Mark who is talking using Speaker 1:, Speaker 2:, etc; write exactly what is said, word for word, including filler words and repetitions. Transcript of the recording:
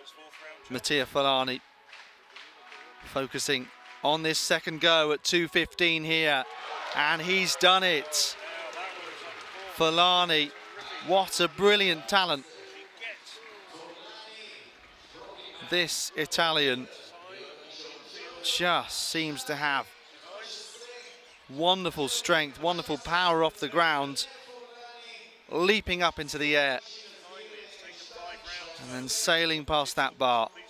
Speaker 1: Mattia Furlani focusing on this second go at two fifteen here, and he's done it. Furlani, what a brilliant talent. This Italian just seems to have wonderful strength, wonderful power off the ground, leaping up into the air and then sailing past that bar.